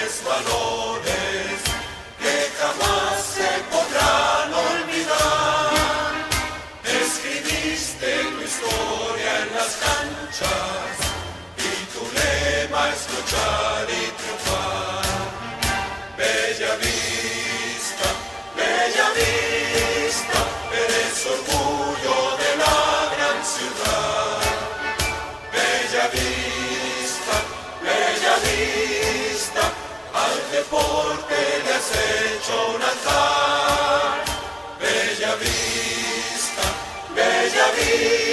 grandes valores que jamás se podrán olvidar. Escribiste tu historia en las canchas y tu lema es luchar y triunfar. Bella vista, eres orgullo de la gran ciudad. Bella vista, al deporte le has hecho un altar. Bella vista,